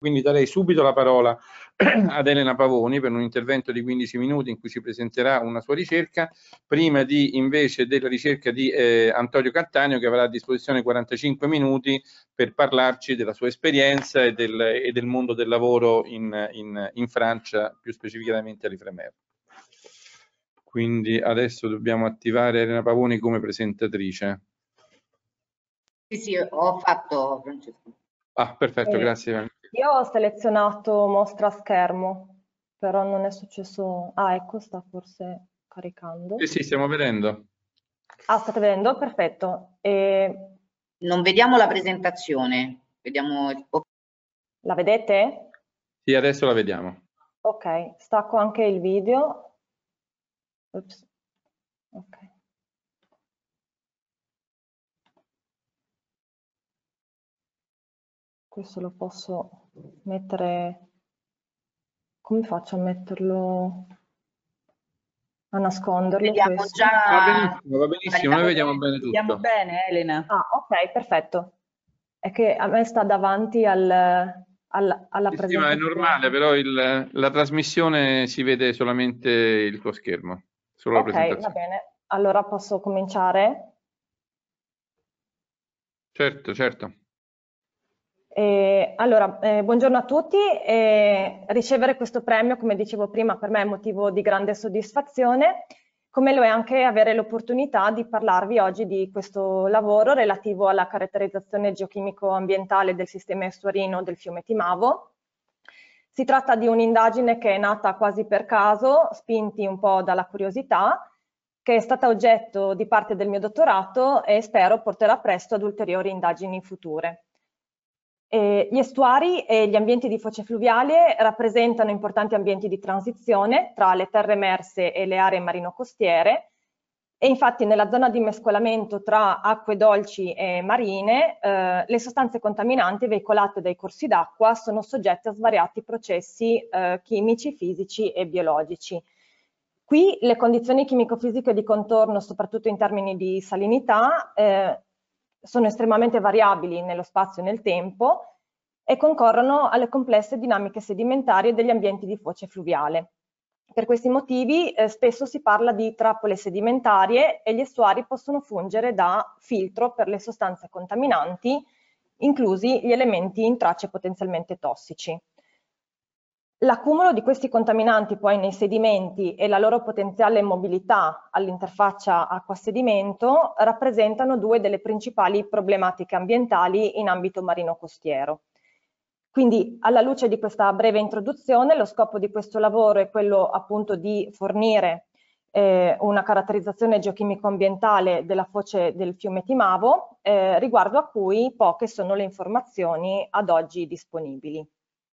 Quindi darei subito la parola ad Elena Pavoni per un intervento di 15 minuti in cui ci presenterà una sua ricerca, prima invece della ricerca di Antonio Cattaneo, che avrà a disposizione 45 minuti per parlarci della sua esperienza e del mondo del lavoro in Francia, più specificatamente all'Ifremer. Quindi adesso dobbiamo attivare Elena Pavoni come presentatrice. Sì, ho fatto, Francesco. Ah, perfetto, grazie. Io ho selezionato mostra a schermo, però non è successo... Ah, ecco, sta forse caricando. Sì, stiamo vedendo. Ah, state vedendo? Perfetto. Non vediamo la presentazione, vediamo... La vedete? Sì, adesso la vediamo. Ok, stacco anche il video. Ops. Ok. Questo lo posso mettere... Come faccio a metterlo... a nasconderlo? Vediamo questo? già... Va benissimo, noi vediamo bene tutto. Vediamo bene, Elena. Ah, ok, perfetto. È che a me sta davanti alla presentazione. Sì, ma è normale, però la trasmissione si vede solamente il tuo schermo, solo la presentazione. Ok, va bene. Allora posso cominciare? Certo, certo. Buongiorno a tutti. Ricevere questo premio, come dicevo prima, per me è motivo di grande soddisfazione, come lo è anche avere l'opportunità di parlarvi oggi di questo lavoro relativo alla caratterizzazione geochimico-ambientale del sistema estuarino del fiume Timavo. Si tratta di un'indagine che è nata quasi per caso, spinti un po' dalla curiosità, che è stata oggetto di parte del mio dottorato e spero porterà presto ad ulteriori indagini future. Gli estuari e gli ambienti di foce fluviale rappresentano importanti ambienti di transizione tra le terre emerse e le aree marino-costiere e infatti nella zona di mescolamento tra acque dolci e marine le sostanze contaminanti veicolate dai corsi d'acqua sono soggette a svariati processi chimici, fisici e biologici. Qui le condizioni chimico-fisiche di contorno, soprattutto in termini di salinità, sono estremamente variabili nello spazio e nel tempo e concorrono alle complesse dinamiche sedimentarie degli ambienti di foce fluviale. Per questi motivi spesso si parla di trappole sedimentarie e gli estuari possono fungere da filtro per le sostanze contaminanti, inclusi gli elementi in tracce potenzialmente tossici. L'accumulo di questi contaminanti poi nei sedimenti e la loro potenziale mobilità all'interfaccia acqua-sedimento rappresentano due delle principali problematiche ambientali in ambito marino-costiero. Quindi alla luce di questa breve introduzione, lo scopo di questo lavoro è quello appunto di fornire una caratterizzazione geochimico-ambientale della foce del fiume Timavo, riguardo a cui poche sono le informazioni ad oggi disponibili.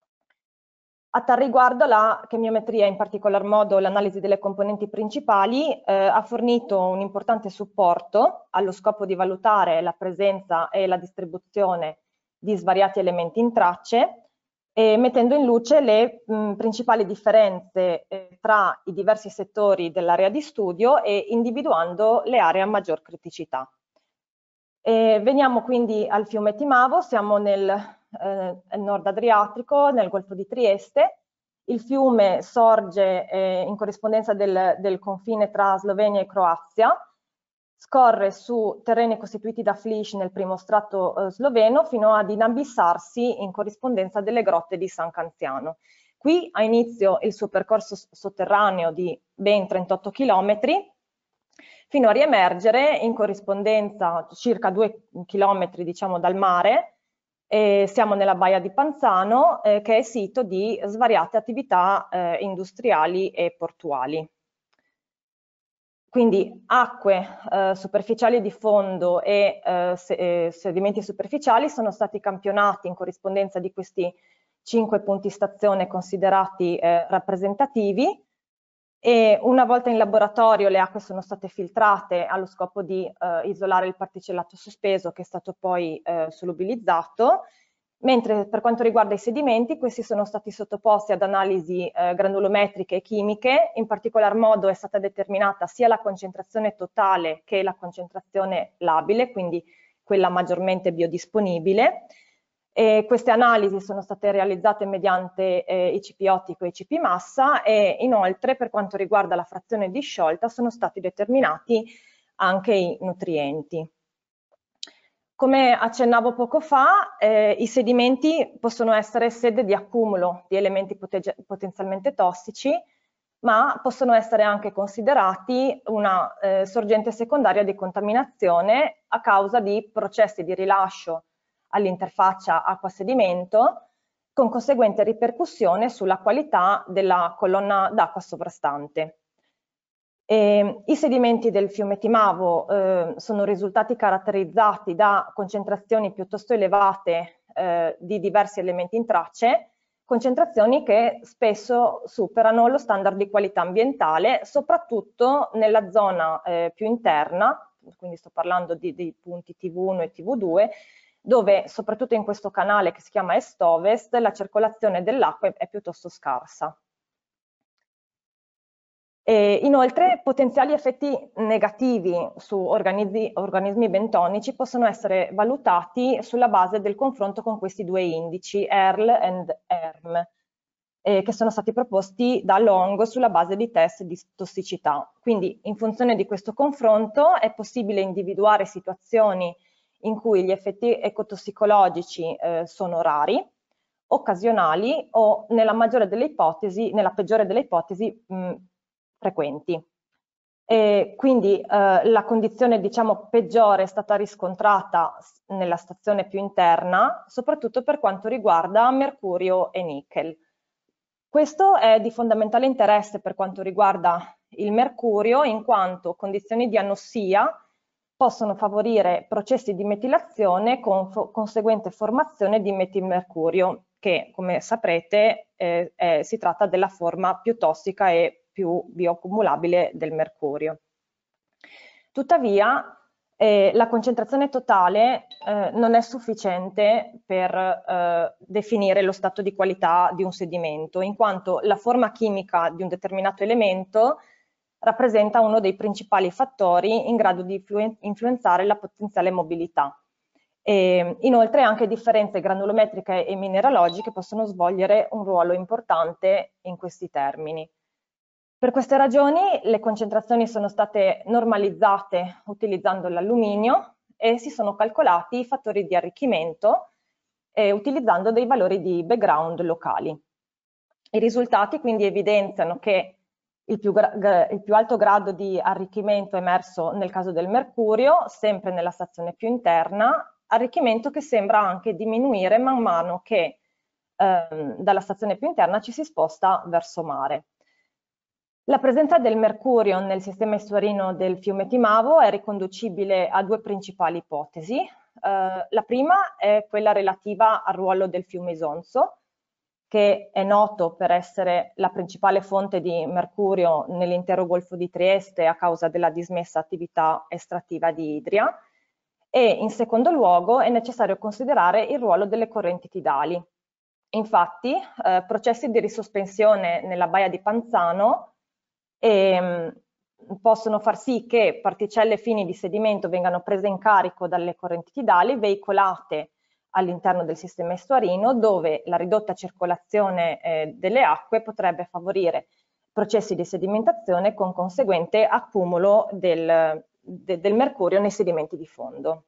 A tal riguardo la chemiometria, in particolar modo l'analisi delle componenti principali, ha fornito un importante supporto allo scopo di valutare la presenza e la distribuzione di svariati elementi in tracce, mettendo in luce le principali differenze tra i diversi settori dell'area di studio e individuando le aree a maggior criticità. Veniamo quindi al fiume Timavo, siamo nel nord Adriatico, nel Golfo di Trieste. Il fiume sorge in corrispondenza del confine tra Slovenia e Croazia, scorre su terreni costituiti da flysch nel primo strato sloveno fino ad inabissarsi in corrispondenza delle grotte di San Canziano. Qui ha inizio il suo percorso sotterraneo di ben 38 km, fino a riemergere in corrispondenza circa 2 km diciamo dal mare. Siamo nella baia di Panzano che è sito di svariate attività industriali e portuali. Quindi acque superficiali di fondo e sedimenti superficiali sono stati campionati in corrispondenza di questi 5 punti stazione considerati rappresentativi. E una volta in laboratorio le acque sono state filtrate allo scopo di isolare il particellato sospeso che è stato poi solubilizzato, mentre per quanto riguarda i sedimenti questi sono stati sottoposti ad analisi granulometriche e chimiche, in particolar modo è stata determinata sia la concentrazione totale che la concentrazione labile, quindi quella maggiormente biodisponibile. E queste analisi sono state realizzate mediante ICP ottico e ICP massa e inoltre per quanto riguarda la frazione disciolta sono stati determinati anche i nutrienti. Come accennavo poco fa, i sedimenti possono essere sede di accumulo di elementi potenzialmente tossici, ma possono essere anche considerati una sorgente secondaria di contaminazione a causa di processi di rilascio all'interfaccia acqua-sedimento, con conseguente ripercussione sulla qualità della colonna d'acqua sovrastante. I sedimenti del fiume Timavo sono risultati caratterizzati da concentrazioni piuttosto elevate di diversi elementi in tracce, concentrazioni che spesso superano lo standard di qualità ambientale, soprattutto nella zona più interna, quindi sto parlando dei punti TV1 e TV2, dove soprattutto in questo canale che si chiama est-ovest la circolazione dell'acqua è piuttosto scarsa. E inoltre potenziali effetti negativi su organismi bentonici possono essere valutati sulla base del confronto con questi due indici, ERL e ERM, che sono stati proposti da Long sulla base di test di tossicità. Quindi in funzione di questo confronto è possibile individuare situazioni in cui gli effetti ecotossicologici sono rari, occasionali o nella maggiore delle ipotesi, nella peggiore delle ipotesi frequenti. E quindi la condizione diciamo peggiore è stata riscontrata nella stazione più interna, soprattutto per quanto riguarda mercurio e nickel. Questo è di fondamentale interesse per quanto riguarda il mercurio, in quanto condizioni di anossia possono favorire processi di metilazione con conseguente formazione di metilmercurio, che come saprete si tratta della forma più tossica e più bioaccumulabile del mercurio. Tuttavia, la concentrazione totale non è sufficiente per definire lo stato di qualità di un sedimento, in quanto la forma chimica di un determinato elemento rappresenta uno dei principali fattori in grado di influenzare la potenziale mobilità. Inoltre anche differenze granulometriche e mineralogiche possono svolgere un ruolo importante in questi termini. Per queste ragioni le concentrazioni sono state normalizzate utilizzando l'alluminio e si sono calcolati i fattori di arricchimento utilizzando dei valori di background locali. I risultati quindi evidenziano che il più alto grado di arricchimento è emerso nel caso del mercurio, sempre nella stazione più interna, arricchimento che sembra anche diminuire man mano che dalla stazione più interna ci si sposta verso mare. La presenza del mercurio nel sistema estuarino del fiume Timavo è riconducibile a due principali ipotesi. La prima è quella relativa al ruolo del fiume Isonzo, che è noto per essere la principale fonte di mercurio nell'intero Golfo di Trieste a causa della dismessa attività estrattiva di idria. E in secondo luogo è necessario considerare il ruolo delle correnti tidali. Infatti, processi di risospensione nella baia di Panzano possono far sì che particelle fini di sedimento vengano prese in carico dalle correnti tidali, veicolate all'interno del sistema estuarino, dove la ridotta circolazione delle acque potrebbe favorire processi di sedimentazione con conseguente accumulo del mercurio nei sedimenti di fondo.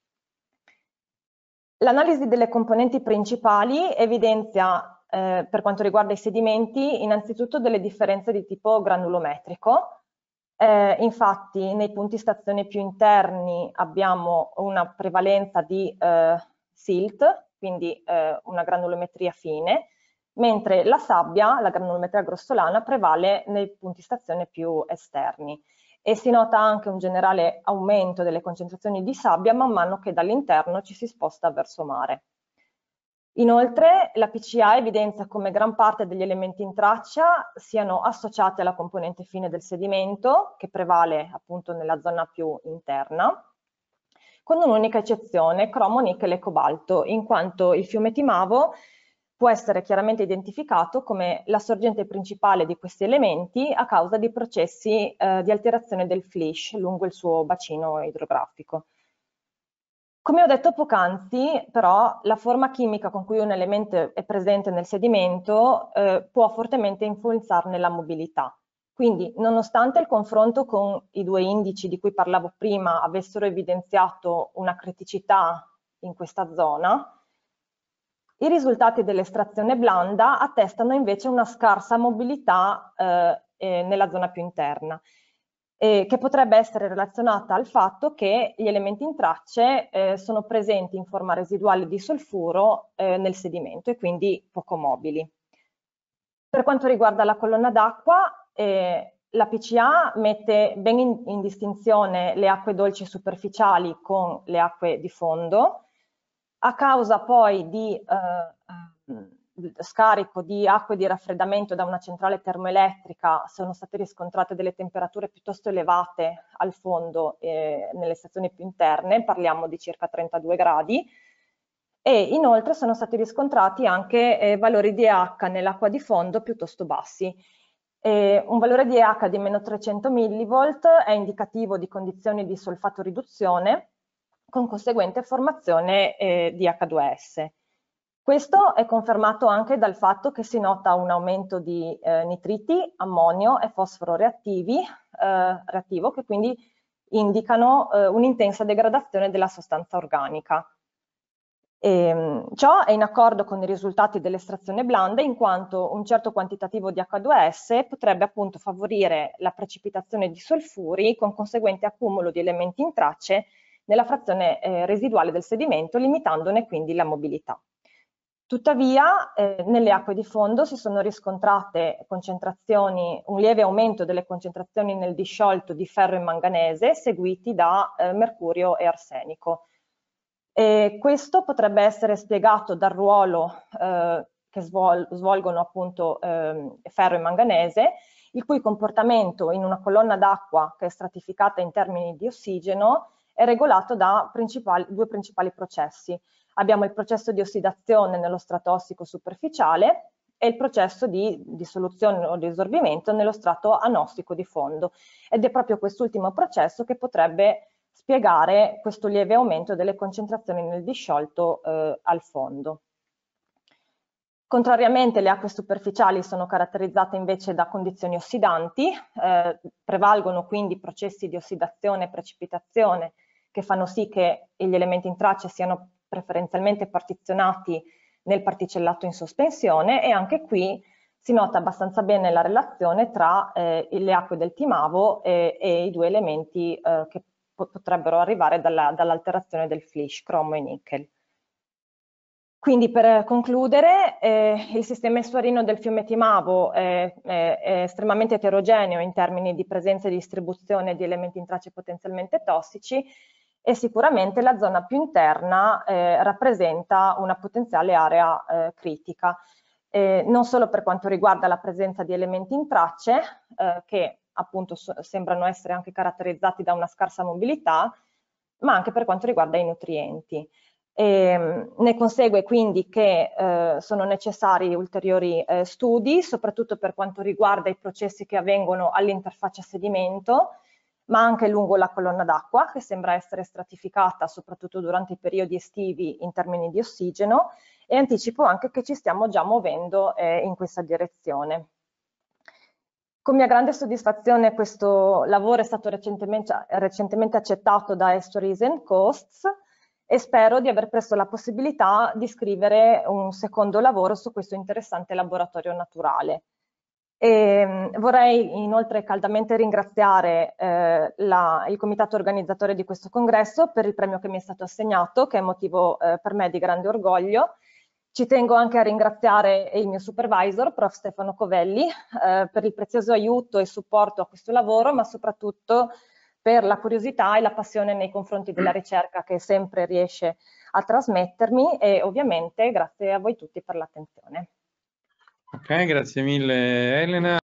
L'analisi delle componenti principali evidenzia per quanto riguarda i sedimenti innanzitutto delle differenze di tipo granulometrico. Infatti nei punti stazione più interni abbiamo una prevalenza di silt, quindi una granulometria fine, mentre la sabbia, la granulometria grossolana, prevale nei punti stazione più esterni. E si nota anche un generale aumento delle concentrazioni di sabbia man mano che dall'interno ci si sposta verso mare. Inoltre la PCA evidenzia come gran parte degli elementi in traccia siano associati alla componente fine del sedimento, che prevale appunto nella zona più interna, con un'unica eccezione, cromo, nickel e cobalto, in quanto il fiume Timavo può essere chiaramente identificato come la sorgente principale di questi elementi a causa di processi di alterazione del flysch lungo il suo bacino idrografico. Come ho detto poc'anzi, però, la forma chimica con cui un elemento è presente nel sedimento può fortemente influenzarne la mobilità. Quindi, nonostante il confronto con i due indici di cui parlavo prima avessero evidenziato una criticità in questa zona, i risultati dell'estrazione blanda attestano invece una scarsa mobilità nella zona più interna, che potrebbe essere relazionata al fatto che gli elementi in tracce sono presenti in forma residuale di solfuro nel sedimento e quindi poco mobili. Per quanto riguarda la colonna d'acqua, la PCA mette ben in distinzione le acque dolci superficiali con le acque di fondo. A causa poi di scarico di acque di raffreddamento da una centrale termoelettrica sono state riscontrate delle temperature piuttosto elevate al fondo nelle stazioni più interne, parliamo di circa 32 gradi, e inoltre sono stati riscontrati anche valori di EH nell'acqua di fondo piuttosto bassi. Un valore di EH di meno 300 mV è indicativo di condizioni di solfato riduzione con conseguente formazione di H2S. Questo è confermato anche dal fatto che si nota un aumento di nitriti, ammonio e fosforo reattivo che quindi indicano un'intensa degradazione della sostanza organica. Ciò è in accordo con i risultati dell'estrazione blanda in quanto un certo quantitativo di H2S potrebbe appunto favorire la precipitazione di solfuri con conseguente accumulo di elementi in tracce nella frazione residuale del sedimento, limitandone quindi la mobilità. Tuttavia, nelle acque di fondo si sono riscontrate concentrazioni, un lieve aumento delle concentrazioni nel disciolto di ferro e manganese, seguiti da mercurio e arsenico. Questo potrebbe essere spiegato dal ruolo che svolgono appunto ferro e manganese, il cui comportamento in una colonna d'acqua che è stratificata in termini di ossigeno è regolato da due principali processi. Abbiamo il processo di ossidazione nello strato ossico superficiale e il processo di dissoluzione o di risorbimento nello strato anossico di fondo. Ed è proprio quest'ultimo processo che potrebbe spiegare questo lieve aumento delle concentrazioni nel disciolto al fondo. Contrariamente, le acque superficiali sono caratterizzate invece da condizioni ossidanti, prevalgono quindi processi di ossidazione e precipitazione che fanno sì che gli elementi in traccia siano preferenzialmente partizionati nel particellato in sospensione, e anche qui si nota abbastanza bene la relazione tra le acque del timavo e i due elementi che potrebbero arrivare dall'alterazione del flysch, cromo e nickel. Quindi per concludere, il sistema estuarino del fiume Timavo è estremamente eterogeneo in termini di presenza e distribuzione di elementi in tracce potenzialmente tossici, e sicuramente la zona più interna rappresenta una potenziale area critica, non solo per quanto riguarda la presenza di elementi in tracce, che appunto sembrano essere anche caratterizzati da una scarsa mobilità, ma anche per quanto riguarda i nutrienti. Ne consegue quindi che sono necessari ulteriori studi, soprattutto per quanto riguarda i processi che avvengono all'interfaccia sedimento, ma anche lungo la colonna d'acqua, che sembra essere stratificata soprattutto durante i periodi estivi in termini di ossigeno, e anticipo anche che ci stiamo già muovendo in questa direzione. Con mia grande soddisfazione questo lavoro è stato recentemente accettato da Estuaries & Coasts, e spero di aver presto la possibilità di scrivere un secondo lavoro su questo interessante laboratorio naturale. Vorrei inoltre caldamente ringraziare il comitato organizzatore di questo congresso per il premio che mi è stato assegnato, che è motivo per me di grande orgoglio. Ci tengo anche a ringraziare il mio supervisor, prof. Stefano Covelli, per il prezioso aiuto e supporto a questo lavoro, ma soprattutto per la curiosità e la passione nei confronti della ricerca che sempre riesce a trasmettermi, e ovviamente grazie a voi tutti per l'attenzione. Ok, grazie mille Elena.